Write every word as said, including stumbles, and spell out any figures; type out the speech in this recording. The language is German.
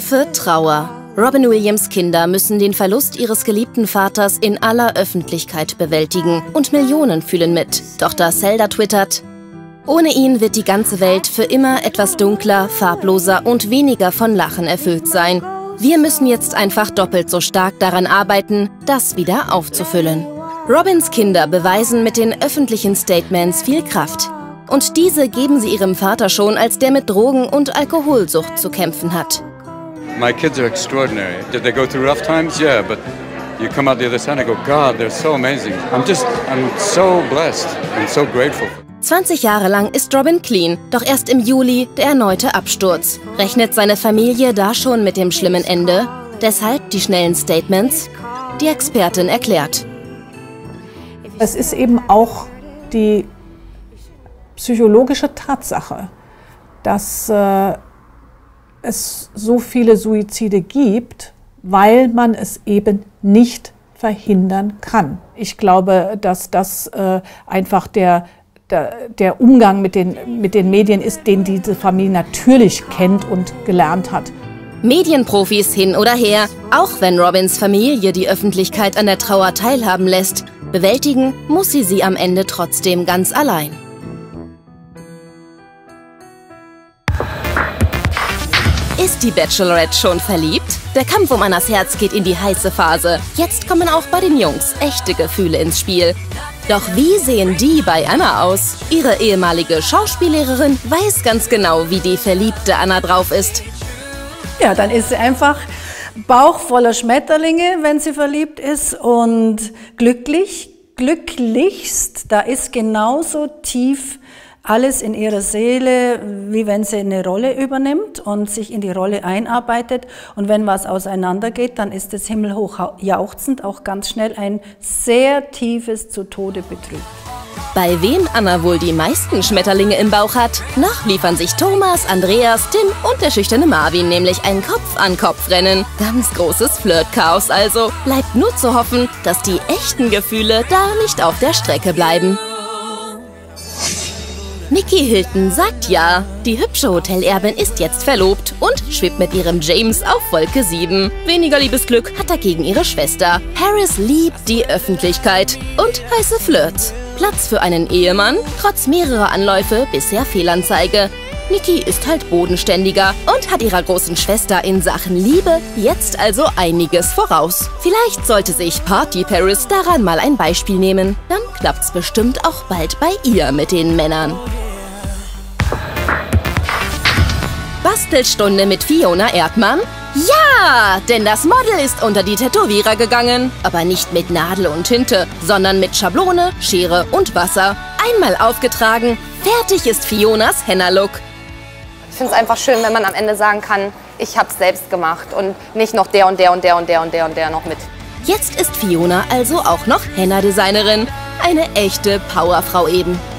Tiefe Trauer. Robin Williams' Kinder müssen den Verlust ihres geliebten Vaters in aller Öffentlichkeit bewältigen und Millionen fühlen mit. Tochter Zelda twittert: Ohne ihn wird die ganze Welt für immer etwas dunkler, farbloser und weniger von Lachen erfüllt sein. Wir müssen jetzt einfach doppelt so stark daran arbeiten, das wieder aufzufüllen. Robins Kinder beweisen mit den öffentlichen Statements viel Kraft. Und diese geben sie ihrem Vater schon, als der mit Drogen- und Alkoholsucht zu kämpfen hat. My kids are extraordinary. Did they go through rough times? Yeah, but you come out the other side and go, God, they're so amazing. I'm just, I'm so blessed and so grateful. zwanzig Jahre lang ist Robin clean, doch erst im Juli der erneute Absturz. Rechnet seine Familie da schon mit dem schlimmen Ende? Deshalb die schnellen Statements? Die Expertin erklärt: Es ist eben auch die psychologische Tatsache, dass äh, es so viele Suizide gibt, weil man es eben nicht verhindern kann. Ich glaube, dass das äh, einfach der, der, der Umgang mit den, mit den Medien ist, den diese Familie natürlich kennt und gelernt hat. Medienprofis hin oder her, auch wenn Robins Familie die Öffentlichkeit an der Trauer teilhaben lässt, bewältigen muss sie sie am Ende trotzdem ganz allein. Ist die Bachelorette schon verliebt? Der Kampf um Annas Herz geht in die heiße Phase. Jetzt kommen auch bei den Jungs echte Gefühle ins Spiel. Doch wie sehen die bei Anna aus? Ihre ehemalige Schauspiellehrerin weiß ganz genau, wie die verliebte Anna drauf ist. Ja, dann ist sie einfach Bauch voller Schmetterlinge, wenn sie verliebt ist, und glücklich, glücklichst. Da ist genauso tief alles in ihrer Seele, wie wenn sie eine Rolle übernimmt und sich in die Rolle einarbeitet. Und wenn was auseinandergeht, dann ist das himmelhoch jauchzend auch ganz schnell ein sehr tiefes zu Tode betrübt. Bei wem Anna wohl die meisten Schmetterlinge im Bauch hat? Noch liefern sich Thomas, Andreas, Tim und der schüchterne Marvin nämlich ein Kopf-an-Kopf-Rennen. Ganz großes Flirt-Chaos also. Bleibt nur zu hoffen, dass die echten Gefühle da nicht auf der Strecke bleiben. Nicky Hilton sagt ja. Die hübsche Hotelerbin ist jetzt verlobt und schwebt mit ihrem James auf Wolke sieben. Weniger Liebesglück hat dagegen ihre Schwester. Harris liebt die Öffentlichkeit und heiße Flirts. Platz für einen Ehemann, trotz mehrerer Anläufe bisher Fehlanzeige. Nicky ist halt bodenständiger und hat ihrer großen Schwester in Sachen Liebe jetzt also einiges voraus. Vielleicht sollte sich Party Paris daran mal ein Beispiel nehmen. Dann klappt's bestimmt auch bald bei ihr mit den Männern. Bastelstunde mit Fiona Erdmann? Ja, denn das Model ist unter die Tätowierer gegangen. Aber nicht mit Nadel und Tinte, sondern mit Schablone, Schere und Wasser. Einmal aufgetragen, fertig ist Fionas Henna-Look. Ich finde es einfach schön, wenn man am Ende sagen kann, ich habe es selbst gemacht und nicht noch der und der und der und der und der und der noch mit. Jetzt ist Fiona also auch noch Henna-Designerin. Eine echte Powerfrau eben.